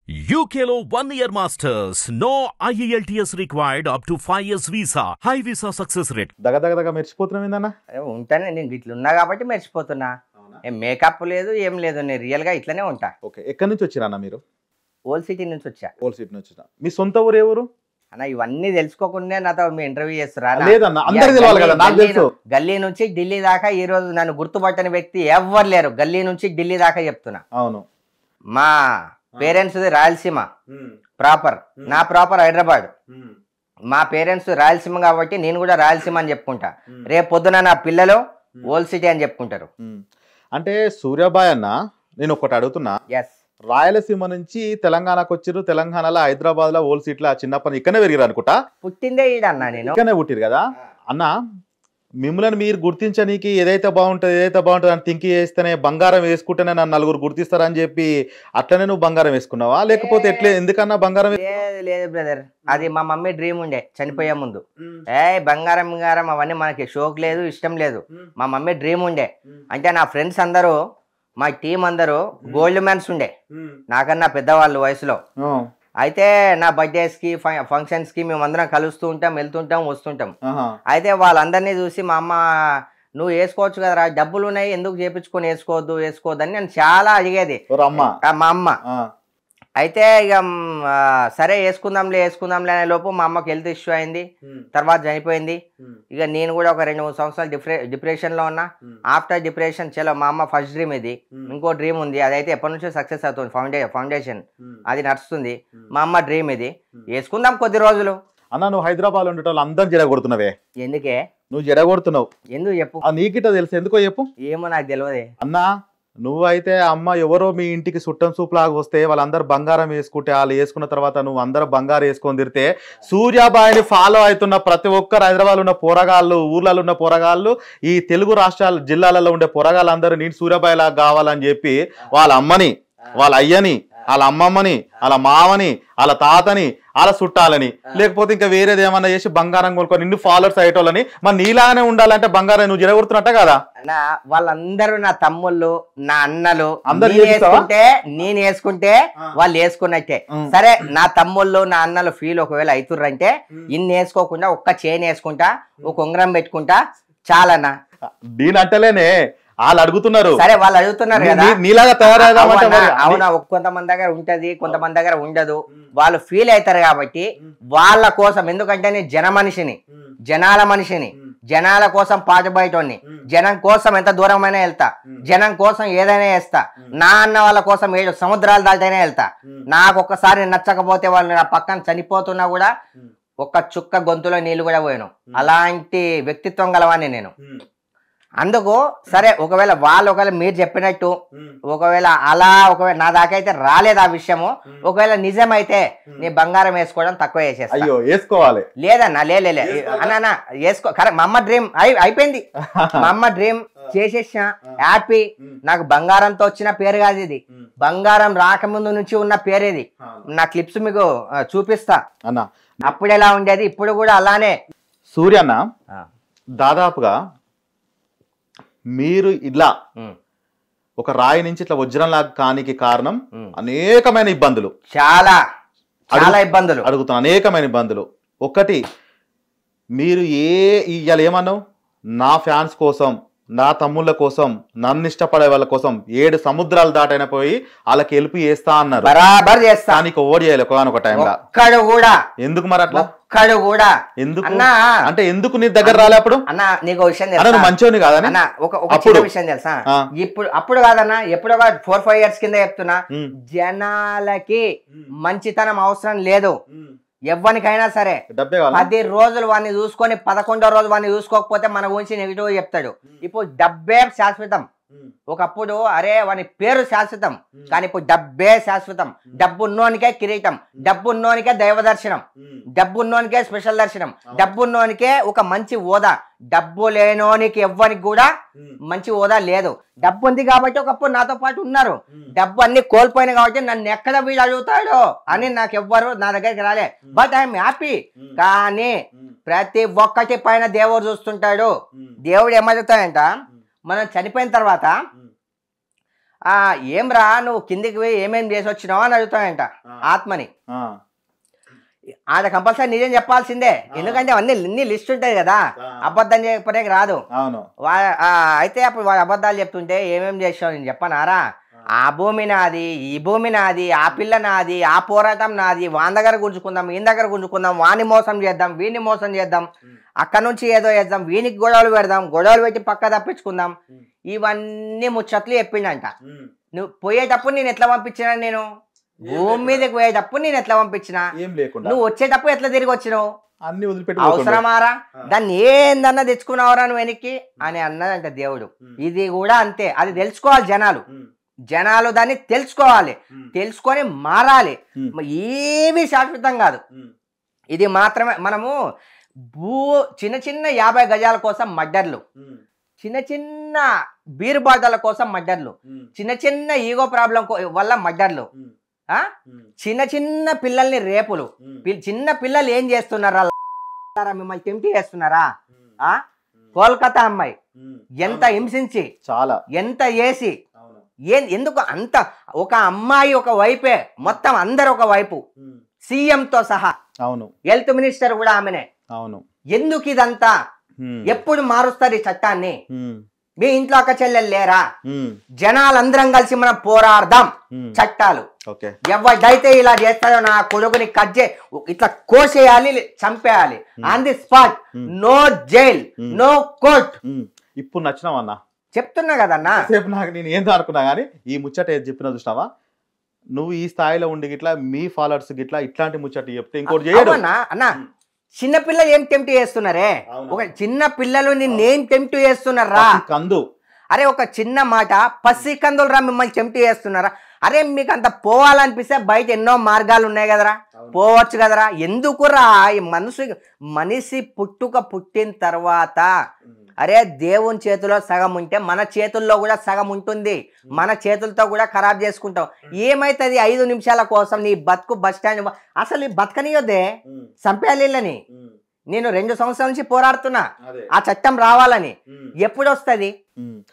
UKలో 1 year masters. No IELTS required up to 5 years visa. High visa success rate. దగ మెరిచిపోతున్నావు ఏందన్నా? ఉంటానే నేను ఇట్లా ఉన్నా కాబట్టి మెరిచిపోతున్నా. ఏం మేకప్ లేదు ఏం లేదు, నేను రియల్ గా ఇట్లనే ఉంటా. ఓకే, ఎక్కడి నుంచి వచ్చిరన్న మీరు? ఓల్డ్ సిటీ నుంచి వచ్చా. ఓల్డ్ సిటీ నుంచి వచ్చిన. మీ సొంత ఊరు ఏ ఊరు అన్న? ఇవన్నీ తెలుసుకోకుండా నాతో మీ ఇంటర్వ్యూ చేస్తారా? లేదన్న, అందరికీ తెలియాలి కదా. నాకు తెలుసు. గల్లీ నుంచి ఢిల్లీ దాకా ఈ రోజు నన్ను గుర్తుపట్టని వ్యక్తి ఎవ్వరు లేరు. గల్లీ నుంచి ఢిల్లీ దాకా చెప్తున్నా. అవును. మా పేరెంట్స్ రాయలసీమ ప్రాపర్, నా ప్రాపర్ హైదరాబాద్. మా పేరెంట్స్ రాయలసీమ కాబట్టి నేను కూడా రాయలసీమ అని చెప్పుకుంటా. రేపు పొద్దున నా పిల్లలు ఓల్డ్ సిటీ అని చెప్పుకుంటారు. అంటే సూర్యాబాయ్ అన్న, నేను ఒకటి అడుగుతున్నా. ఎస్, రాయలసీమ నుంచి తెలంగాణకు వచ్చిర్రు. తెలంగాణలో హైదరాబాద్ లో ఓల్డ్ సిటీలో చిన్నప్పటి ఇక్కడనే పెరిగారు అనుకుంటా. పుట్టిందే ఈడన్నా, నేను ఇక్కడనే పుట్టిరు కదా అన్న. మిమ్మల్ని మీరు గుర్తించనీకి ఏదైతే బాగుంటుంది అని థింక్ చేస్తేనే బంగారం వేసుకుంటేనే నన్ను నలుగురు గుర్తిస్తారని చెప్పి అట్లనే నువ్వు బంగారం వేసుకున్నావా, లేకపోతే ఎట్లే ఎందుకన్నా బంగారం? లేదు బ్రదర్, అది మా మమ్మీ డ్రీమ్ ఉండే చనిపోయే ముందు. బంగారం అవన్నీ మనకి షోక్ లేదు, ఇష్టం లేదు. మా మమ్మీ డ్రీమ్ ఉండే. అంటే నా ఫ్రెండ్స్ అందరూ, మా టీం అందరూ గోల్డ్ మ్యాన్స్ ఉండే, నాకన్నా పెద్దవాళ్ళు వయసులో. అయితే నా బర్త్డేస్ కి ఫంక్షన్స్ కి మేమందరం కలుస్తూ ఉంటాం, వెళ్తుంటాం, వస్తుంటాం. అయితే వాళ్ళందరినీ చూసి మా అమ్మ, నువ్వు వేసుకోవచ్చు కదరా, డబ్బులు ఉన్నాయి, ఎందుకు చేపించుకొని వేసుకోవద్దు అని నేను చాలా అడిగేది మా అమ్మ. అయితే ఇక సరే వేసుకుందాంలే అనే లోపు మా అమ్మకి హెల్త్ ఇష్యూ అయింది, తర్వాత చనిపోయింది. ఇక నేను కూడా ఒక 2-3 సంవత్సరాలు డిప్రెషన్ లో ఉన్నా. ఆఫ్టర్ డిప్రెషన్ చలో, మా అమ్మ ఫస్ట్ డ్రీమ్ ఇది. ఇంకో డ్రీమ్ ఉంది, అదైతే ఎప్పటి నుంచో సక్సెస్ అవుతుంది, ఫౌండేషన్ అది నడుస్తుంది. మా అమ్మ డ్రీమ్ ఇది, వేసుకుందాం కొద్ది రోజులు. అన్న, నువ్వు హైదరాబాద్ ఉండేటోళ్ళు అందరు జడగొడుతున్నావే, ఎందుకే నువ్వు జడగొడుతున్నావు? ఎందుకు చెప్పు? నీకిట తెలుసు, ఎందుకో చెప్పు. ఏమో నాకు తెలియదే అన్నా. నువ్వైతే అమ్మ ఎవరో మీ ఇంటికి చుట్టం సూపులాగా వస్తే వాళ్ళందరూ బంగారం వేసుకుంటే, వాళ్ళు వేసుకున్న తర్వాత నువ్వు అందరూ బంగారం వేసుకొని తిరితే, సూర్యాబాయిని ఫాలో అవుతున్న ప్రతి ఒక్కరు హైదరాబాద్ ఉన్న పోరగాళ్ళు, ఊర్లలో ఉన్న పోరగాళ్ళు, ఈ తెలుగు రాష్ట్రాల జిల్లాలలో ఉండే పోరగాళ్ళందరూ నేను సూర్యాబాయి లాగా కావాలని చెప్పి వాళ్ళ అమ్మని, వాళ్ళ అయ్యని, వాళ్ళ అమ్మమ్మని, వాళ్ళ మామని, వాళ్ళ తాతని, వాళ్ళ చుట్టాలని, లేకపోతే ఇంకా వేరేది ఏమన్నా చేసి బంగారం కొనుక్కొని నిన్ను ఫాలోవర్స్ అయ్యేటోళ్ళని, మరి నీలానే ఉండాలంటే బంగారం నువ్వు జరగొడుతున్నట్ట కదా. వాళ్ళందరూ నా తమ్ముళ్ళు, నా అన్నలు. అందరూ నేను వేసుకుంటే వాళ్ళు వేసుకున్నట్టే. సరే, నా తమ్ముళ్ళు, నా అన్నలు ఫీల్ ఒకవేళ అవుతుర్రంటే, ఇన్ని వేసుకోకుండా ఒక్క చైన్ వేసుకుంటా, ఒక ఉంగరం పెట్టుకుంటా చాలన్నా. దీని అంటలేనే వాళ్ళు అడుగుతున్నారు. సరే, వాళ్ళు అడుగుతున్నారు కదా, నీలాగా తయారైదా? అవునా, కొంతమంది దగ్గర ఉంటది, కొంతమంది దగ్గర ఉండదు. వాళ్ళు ఫీల్ అవుతారు కాబట్టి వాళ్ళ కోసం, ఎందుకంటే నేను జనాల మనిషిని, జనాల కోసం పాటుబయటోని, జనం కోసం ఎంత దూరమైనా వెళ్తా, జనం కోసం ఏదైనా వేస్తా. నా అన్న వాళ్ళ కోసం 7 సముద్రాలు దాటైనా వెళ్తా. నాకు ఒక్కసారి నచ్చకపోతే వాళ్ళు నా పక్కన చనిపోతున్నా కూడా ఒక్క చుక్క గొంతులో నీళ్లు కూడా పోయాను. అలాంటి వ్యక్తిత్వం గలవాన్ని నేను. అందుకు సరే, ఒకవేళ మీరు చెప్పినట్టు ఒకవేళ నా దాకా అయితే రాలేదు ఆ విషయము, ఒకవేళ నిజమైతే నీ బంగారం వేసుకోవడం తక్కువ వేసేస్తా. అయ్యో, వేసుకోవాలి లేదన్నా, అన్నా వేసుకో. కరెక్ట్, మా అమ్మ డ్రీమ్ అయిపోయింది. మా అమ్మ డ్రీమ్ చేసేసిన, హ్యాపీ. నాకు బంగారంతో వచ్చిన పేరు కాదు ఇది, బంగారం రాకముందు నుంచి ఉన్న పేరు ఇది. నా క్లిప్స్ మీకు చూపిస్తా అన్న. అప్పుడు ఎలా ఉండేది, ఇప్పుడు కూడా అలానే. సూర్యన్న, దాదాపుగా మీరు ఇలా ఒక రాయి నుంచి ఇట్లా వజ్రంలాగా కానికి కారణం అనేకమైన ఇబ్బందులు, చాలా ఇబ్బందులు అడుగుతాను, అనేకమైన ఇబ్బందులు. ఒకటి, మీరు ఇవాళ ఏమన్నావు, నా ఫ్యాన్స్ కోసం, నా తమ్ముళ్ళ కోసం, నన్ను ఇష్టపడే వాళ్ళ కోసం 7 సముద్రాలు దాటైనా పోయి వాళ్ళకి హెల్ప్ చేస్తా అన్నారు. బరాబర్ చేస్తా. నీకు ఓడి చేయాలి ఒక టైంలో కూడా. ఎందుకు మరి అట్లా? కూడా ఎందుకు అంటే ఎందుకు నీ దగ్గర రాలే అప్పుడు? అన్న, నీకు విషయం తెలుసా, మంచోని కాదని ఒక విషయం తెలుసా, అప్పుడు కాదన్నా, ఎప్పుడో 4-5 years కింద చెప్తున్నా. జనాలకి మంచితనం అవసరం లేదు, ఎవ్వనికైనా సరే. 10 రోజులు వాడిని చూసుకొని 11వ రోజు వాడిని చూసుకోకపోతే మన గురించి నెగిటివ్ చెప్తాడు. ఇప్పుడు డబ్బే శాశ్వతం. ఒకప్పుడు అరే వాని పేరు శాశ్వతం, కానీ ఇప్పుడు డబ్బే శాశ్వతం. డబ్బున్నోనికే కిరీటం, డబ్బున్నోనికే దైవ దర్శనం, డబ్బున్నోనికే స్పెషల్ దర్శనం, డబ్బున్నోనికే ఒక మంచి హోదా. డబ్బు లేనోనికి ఎవ్వరికి కూడా మంచి హోదా లేదు. డబ్బు ఉంది కాబట్టి ఒకప్పుడు నాతో పాటు ఉన్నారు, డబ్బు అన్ని కోల్పోయినా కాబట్టి నన్ను ఎక్కడ వీడు అడుగుతాడు అని నాకు ఎవ్వరు నా దగ్గరికి రాలే. But I'm happy. కానీ ప్రతి ఒక్కటి పైన దేవుడు చూస్తుంటాడు. దేవుడు ఏమడుగుతాడంట, మనం చనిపోయిన తర్వాత ఏమ్రా నువ్వు కిందికి పోయి ఏమేం చేసి వచ్చినావు అని అడుగుతాడంట ఆత్మని. ఆడ కంపల్సరీ నిజం చెప్పాల్సిందే, ఎందుకంటే అన్ని లిస్ట్ ఉంటాయి కదా, అబద్ధం చెప్పడానికి రాదు. అయితే అప్పుడు వాడు అబద్ధాలు చెప్తుంటే ఏమేం చేసావు నేను చెప్పనారా, ఆ భూమి నాది, ఈ భూమి నాది, ఆ పిల్ల నాది, ఆ పోరాటం నాది, వాని దగ్గర గుంజుకుందాం, ఈయన దగ్గర గుంజుకుందాం, వాని మోసం చేద్దాం, వీని మోసం చేద్దాం, అక్కడ నుంచి ఏదో చేద్దాం, వీనికి గొడవలు పెడదాం, గొడవలు పెట్టి పక్క తప్పించుకుందాం, ఇవన్నీ ముచ్చట్లు చెప్పిండంట. నువ్వు పోయేటప్పుడు నేను ఎట్లా పంపించినా, నేను భూమి మీదకి పోయేటప్పుడు నేను ఎట్లా పంపించినా, నువ్వు వచ్చేటప్పుడు ఎట్లా తిరిగి వచ్చినావు, అన్ని వదిలిపెట్టి అవసరమారా, దాన్ని ఏందన్నా తెచ్చుకున్నావురా నువ్వు వెనక్కి అని అన్నదంట దేవుడు. ఇది కూడా అంతే, అది తెలుసుకోవాలి జనాలు దాన్ని తెలుసుకోవాలి, తెలుసుకొని మారాలి. ఏమీ శాశ్వతం కాదు, ఇది మాత్రమే. మనము చిన్న చిన్న 50 గజాల కోసం మడ్డర్లు, చిన్న చిన్న బీరు బాటల కోసం మడ్డర్లు, చిన్న చిన్న ఈగో ప్రాబ్లం వల్ల మడ్డర్లు, చిన్న చిన్న పిల్లల్ని రేపులు, చిన్న పిల్లలు ఏం చేస్తున్నారా, మిమ్మల్ని టెంప్ట్ చేస్తున్నారా? కోల్కతా అమ్మాయి ఎంత హింసించి, చాలా ఎంత వేసి, ఎందుకు అంత, ఒక అమ్మాయి ఒక వైపే, మొత్తం అందరు ఒక వైపు, సీఎంతో సహా, అవును, హెల్త్ మినిస్టర్ కూడా ఆమెనే. అవును, ఎందుకు ఇదంతా? ఎప్పుడు మారుస్తారు ఈ చట్టాన్ని? మీ ఇంట్లో అక్క చెల్లెలు లేరా? జనాలందరం కలిసి మనం పోరాడదాం చట్టాలు. ఎవరైతే ఇలా చేస్తారో నా కొడుకుని కట్ చే, ఇట్లా కోసేయాలి, చంపేయాలి on the spot, no jail, no court. ఇప్పుడు నచ్చినావన్నా, చెప్తున్నా కదన్నా. సేపు నాకు నేను ఏందో అనుకున్నా కానీ ఈ ముచ్చట ఏది చెప్పినా చూసినావా, నువ్వు ఈ స్థాయిలో ఉండి గిట్లా మీ ఫాలోవర్స్ గిట్లా ఇట్లాంటి ముచ్చట చెప్తే ఇంకోటి చేయడు అన్నా. చిన్న పిల్లలు ఏం టెంప్ట్ చేస్తున్నారే, ఒక చిన్న పిల్లలు నిన్నేం టెంప్ట్ చేస్తున్నారా? కందు, అరే ఒక చిన్న మాట, పసి కందులు రా మిమ్మల్ని టెంప్ట్ చేస్తున్నారా? అరే మీకు అంత పోవాలనిపిస్తే బయట ఎన్నో మార్గాలు ఉన్నాయి కదరా, పోవచ్చు కదరా. ఎందుకురా ఈ మనిషి పుట్టిన తర్వాత, అరే దేవుని చేతిలో సగం ఉంటే మన చేతుల్లో కూడా సగం ఉంటుంది, మన చేతులతో కూడా ఖరాబ్ చేసుకుంటాం. ఏమైతుంది 5 నిమిషాల కోసం నీ బతుకు బస్ స్టాండ్, అసలు బతకనియొద్దే, చంపేయాలని. నేను 2 సంవత్సరాల నుంచి పోరాడుతున్నా ఆ చట్టం రావాలని, ఎప్పుడు వస్తుంది?